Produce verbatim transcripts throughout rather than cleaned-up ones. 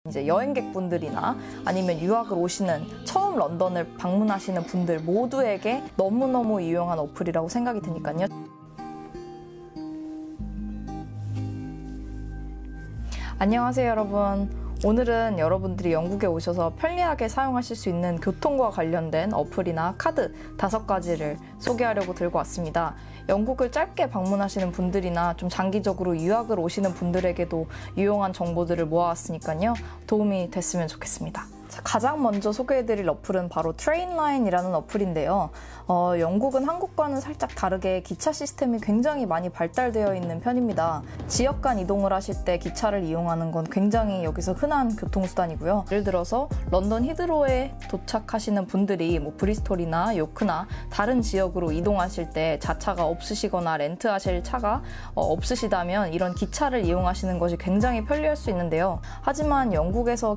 이제 여행객분들이나 아니면 유학을 오시는 처음 런던을 방문하시는 분들 모두에게 너무너무 유용한 어플이라고 생각이 드니까요. 안녕하세요 여러분. 오늘은 여러분들이 영국에 오셔서 편리하게 사용하실 수 있는 교통과 관련된 어플이나 카드 다섯 가지를 소개하려고 들고 왔습니다. 영국을 짧게 방문하시는 분들이나 좀 장기적으로 유학을 오시는 분들에게도 유용한 정보들을 모아왔으니까요. 도움이 됐으면 좋겠습니다. 자, 가장 먼저 소개해드릴 어플은 바로 트레인라인이라는 어플인데요. 어, 영국은 한국과는 살짝 다르게 기차 시스템이 굉장히 많이 발달되어 있는 편입니다. 지역 간 이동을 하실 때 기차를 이용하는 건 굉장히 여기서 흔한 교통수단이고요. 예를 들어서 런던 히드로에 도착하시는 분들이 뭐 브리스톨이나 요크나 다른 지역으로 이동하실 때 자차가 없으시거나 렌트하실 차가 어, 없으시다면 이런 기차를 이용하시는 것이 굉장히 편리할 수 있는데요. 하지만 영국에서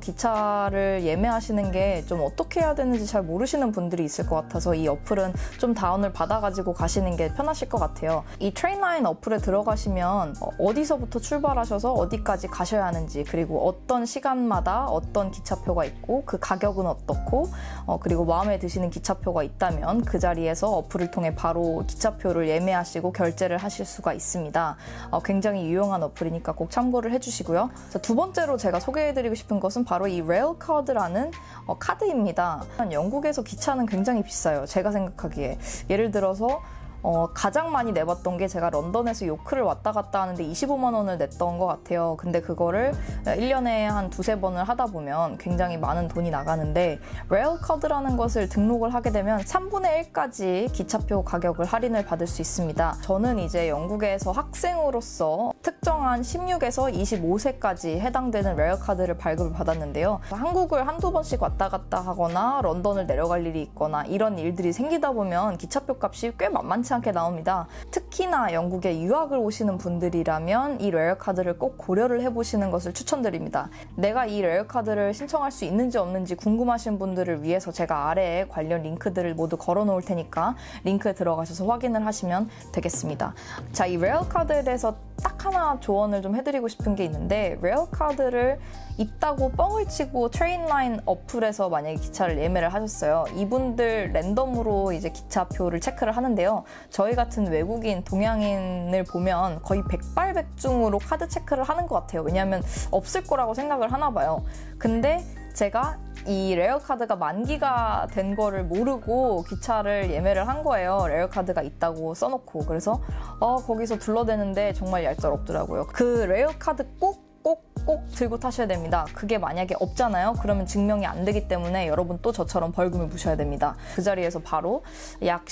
기차를 예매하시는 게 좀 어떻게 해야 되는지 잘 모르시는 분들이 있을 것 같아서 이 어플은 좀 다운을 받아가지고 가시는 게 편하실 것 같아요. 이 트레인라인 어플에 들어가시면 어디서부터 출발하셔서 어디까지 가셔야 하는지, 그리고 어떤 시간마다 어떤 기차표가 있고 그 가격은 어떻고, 어, 그리고 마음에 드시는 기차표가 있다면 그 자리에서 어플을 통해 바로 기차표를 예매하시고 결제를 하실 수가 있습니다. 어, 굉장히 유용한 어플이니까 꼭 참고를 해주시고요. 자, 두 번째로 제가 소개해드리고 싶은 것은 바로 이 레일카드라는 어, 카드입니다. 영국에서 기차는 굉장히 비싸요. 제가 생각하기에. 예를 들어서 어, 가장 많이 내봤던 게 제가 런던에서 요크를 왔다 갔다 하는데 이십오만 원을 냈던 것 같아요. 근데 그거를 일 년에 한 두세 번을 하다 보면 굉장히 많은 돈이 나가는데, 레일카드라는 것을 등록을 하게 되면 삼분의 일까지 기차표 가격을 할인을 받을 수 있습니다. 저는 이제 영국에서 학생으로서 특정한 십육에서 이십오 세까지 해당되는 레일카드를 발급을 받았는데요. 한국을 한두 번씩 왔다 갔다 하거나 런던을 내려갈 일이 있거나 이런 일들이 생기다 보면 기차표 값이 꽤 만만치 않게 나옵니다. 특히나 영국에 유학을 오시는 분들이라면 이 레일카드를 꼭 고려를 해보시는 것을 추천드립니다. 내가 이 레일카드를 신청할 수 있는지 없는지 궁금하신 분들을 위해서 제가 아래에 관련 링크들을 모두 걸어 놓을 테니까 링크에 들어가셔서 확인을 하시면 되겠습니다. 자, 이 레일카드에 대해서 딱 하나 조언을 좀 해드리고 싶은 게 있는데, 레일카드를 있다고 뻥을 치고 트레인라인 어플에서 만약에 기차를 예매를 하셨어요. 이분들 랜덤으로 이제 기차표를 체크를 하는데요. 저희 같은 외국인, 동양인을 보면 거의 백발백중으로 카드 체크를 하는 것 같아요. 왜냐하면 없을 거라고 생각을 하나 봐요. 근데 제가 이 레일카드가 만기가 된 거를 모르고 기차를 예매를 한 거예요. 레일카드가 있다고 써놓고. 그래서 어, 거기서 둘러대는데 정말 얄짤없더라고요. 그 레일카드 꼭 꼭 꼭 들고 타셔야 됩니다. 그게 만약에 없잖아요. 그러면 증명이 안 되기 때문에 여러분 또 저처럼 벌금을 부셔야 됩니다. 그 자리에서 바로 약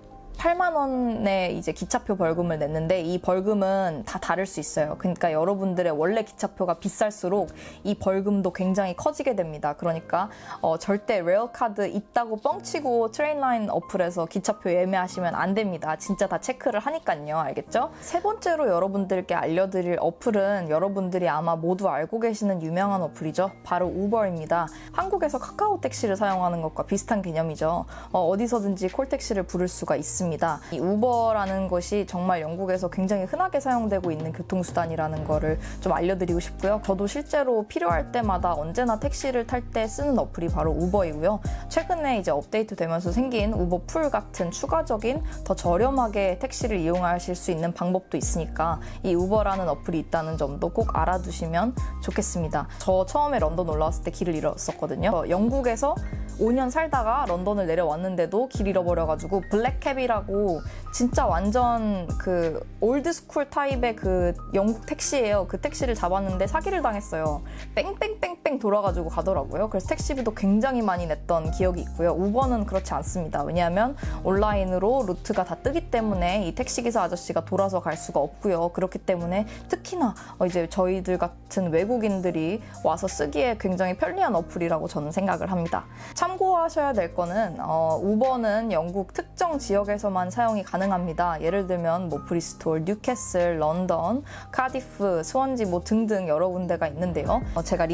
십팔만 원의 이제 기차표 벌금을 냈는데, 이 벌금은 다 다를 수 있어요. 그러니까 여러분들의 원래 기차표가 비쌀수록 이 벌금도 굉장히 커지게 됩니다. 그러니까 어, 절대 레일카드 있다고 뻥치고 트레인라인 어플에서 기차표 예매하시면 안 됩니다. 진짜 다 체크를 하니까요. 알겠죠? 세 번째로 여러분들께 알려드릴 어플은 여러분들이 아마 모두 알고 계시는 유명한 어플이죠. 바로 우버입니다. 한국에서 카카오 택시를 사용하는 것과 비슷한 개념이죠. 어, 어디서든지 콜택시를 부를 수가 있습니다. 이 우버라는 것이 정말 영국에서 굉장히 흔하게 사용되고 있는 교통수단이라는 거를 좀 알려드리고 싶고요. 저도 실제로 필요할 때마다 언제나 택시를 탈 때 쓰는 어플이 바로 우버이고요. 최근에 이제 업데이트 되면서 생긴 우버 풀 같은 추가적인 더 저렴하게 택시를 이용하실 수 있는 방법도 있으니까 이 우버라는 어플이 있다는 점도 꼭 알아두시면 좋겠습니다. 저 처음에 런던 올라왔을 때 길을 잃었었거든요. 영국에서 오 년 살다가 런던을 내려왔는데도 길 잃어버려가지고 블랙캡이라고 진짜 완전 그 올드스쿨 타입의 그 영국 택시예요. 그 택시를 잡았는데 사기를 당했어요. 뺑뺑뺑뺑 돌아가지고 가더라고요. 그래서 택시비도 굉장히 많이 냈던 기억이 있고요. 우버는 그렇지 않습니다. 왜냐하면 온라인으로 루트가 다 뜨기 때문에 이 택시기사 아저씨가 돌아서 갈 수가 없고요. 그렇기 때문에 특히나 이제 저희들 같은 외국인들이 와서 쓰기에 굉장히 편리한 어플이라고 저는 생각을 합니다. 참고하셔야 될 거는 어, 우버는 영국 특정 지역에서만 사용이 가능합니다. 예를 들면 뭐 브리스톨, 뉴캐슬, 런던, 카디프, 스원지 뭐 등등 여러 군데가 있는데요. 어, 제가 링크에다가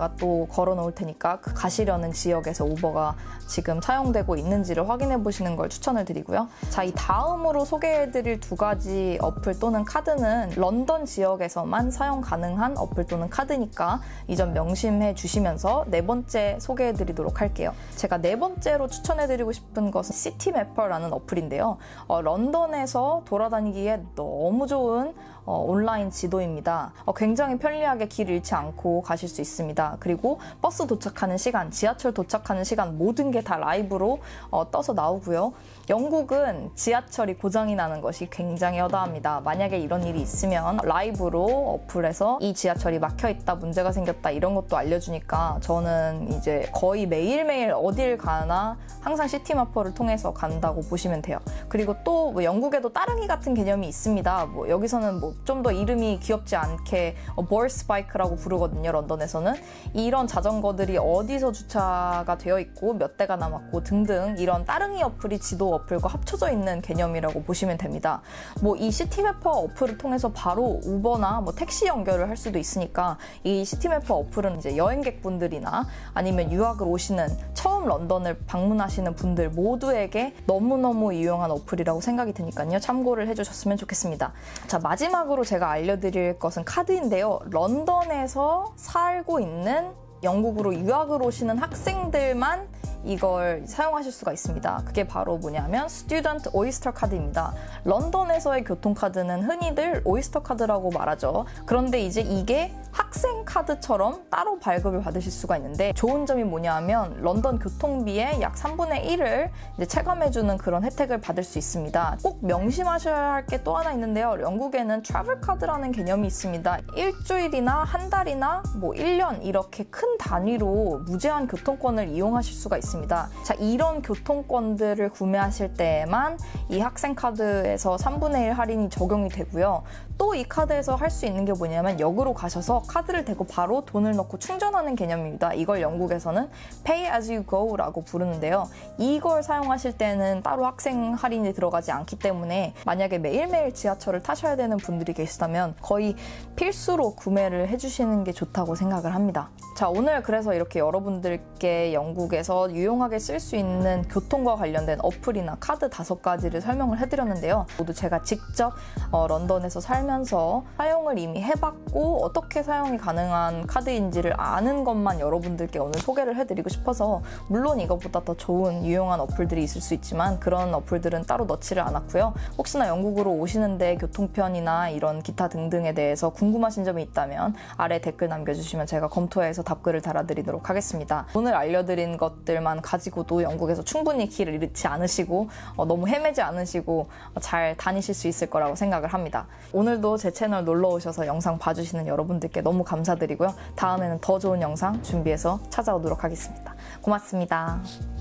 우버에다가 또 걸어 놓을 테니까 그 가시려는 지역에서 우버가 지금 사용되고 있는지를 확인해 보시는 걸 추천을 드리고요. 자, 이 다음으로 소개해 드릴 두 가지 어플 또는 카드는 런던 지역에서만 사용 가능한 어플 또는 카드니까 이 점 명심해 주시면서 네 번째 소개해 드리도록 할게요. 제가 네 번째로 추천해 드리고 싶은 것은 시티맵퍼라는 어플인데요. 어, 런던에서 돌아다니기에 너무 좋은 어, 온라인 지도입니다. 어, 굉장히 편리하게 길 잃지 않고 가실 수 있습니다. 그리고 버스 도착하는 시간, 지하철 도착하는 시간 모든 게 다 라이브로 어, 떠서 나오고요. 영국은 지하철이 고장이 나는 것이 굉장히 허다합니다. 만약에 이런 일이 있으면 라이브로 어플에서 이 지하철이 막혀있다, 문제가 생겼다 이런 것도 알려주니까 저는 이제 거의 매일매일 어딜 가나 항상 시티맵퍼를 통해서 간다고 보시면 돼요. 그리고 또 뭐 영국에도 따릉이 같은 개념이 있습니다. 뭐 여기서는 뭐 좀 더 이름이 귀엽지 않게 볼스바이크라고 부르거든요. 런던에서는 이런 자전거들이 어디서 주차가 되어 있고 몇 대가 남았고 등등 이런 따릉이 어플이 지도 어플과 합쳐져 있는 개념이라고 보시면 됩니다. 뭐 이 시티맵퍼 어플을 통해서 바로 우버나 뭐 택시 연결을 할 수도 있으니까 이 시티맵퍼 어플은 이제 여행객분들이나 아니면 유학을 오시는 처음 런던을 방문하시는 분들 모두에게 너무너무 유용한 어플이라고 생각이 드니까요. 참고를 해주셨으면 좋겠습니다. 자, 마지막으로 제가 알려드릴 것은 카드인데요. 런던에서 살고 있는 영국으로 유학을 오시는 학생들만 이걸 사용하실 수가 있습니다. 그게 바로 뭐냐면 스튜던트 오이스터 카드입니다. 런던에서의 교통카드는 흔히들 오이스터 카드라고 말하죠. 그런데 이제 이게 학생 카드처럼 따로 발급을 받으실 수가 있는데 좋은 점이 뭐냐면 런던 교통비의 약 삼분의 일을 이제 체감해주는 그런 혜택을 받을 수 있습니다. 꼭 명심하셔야 할 게 또 하나 있는데요. 영국에는 트래블 카드라는 개념이 있습니다. 일주일이나 한 달이나 뭐 일 년 이렇게 큰 단위로 무제한 교통권을 이용하실 수가 있습니다. 자, 이런 교통권들을 구매하실 때에만 이 학생카드에서 삼분의 일 할인이 적용이 되고요. 또 이 카드에서 할 수 있는 게 뭐냐면 역으로 가셔서 카드를 대고 바로 돈을 넣고 충전하는 개념입니다. 이걸 영국에서는 Pay as you go 라고 부르는데요. 이걸 사용하실 때는 따로 학생 할인이 들어가지 않기 때문에 만약에 매일매일 지하철을 타셔야 되는 분들이 계시다면 거의 필수로 구매를 해주시는 게 좋다고 생각을 합니다. 자, 오늘 그래서 이렇게 여러분들께 영국에서 유용하게 쓸 수 있는 교통과 관련된 어플이나 카드 다섯 가지를 설명을 해드렸는데요. 모두 제가 직접 어, 런던에서 살면서 사용을 이미 해봤고 어떻게 사용이 가능한 카드인지를 아는 것만 여러분들께 오늘 소개를 해드리고 싶어서 물론 이것보다 더 좋은 유용한 어플들이 있을 수 있지만 그런 어플들은 따로 넣지를 않았고요. 혹시나 영국으로 오시는데 교통편이나 이런 기타 등등에 대해서 궁금하신 점이 있다면 아래 댓글 남겨주시면 제가 검토해서 답글을 달아드리도록 하겠습니다. 오늘 알려드린 것들만 가지고도 영국에서 충분히 길을 잃지 않으시고 어, 너무 헤매지 않으시고 어, 잘 다니실 수 있을 거라고 생각을 합니다. 오늘도 제 채널 놀러 오셔서 영상 봐주시는 여러분들께 너무 감사드리고요. 다음에는 더 좋은 영상 준비해서 찾아오도록 하겠습니다. 고맙습니다.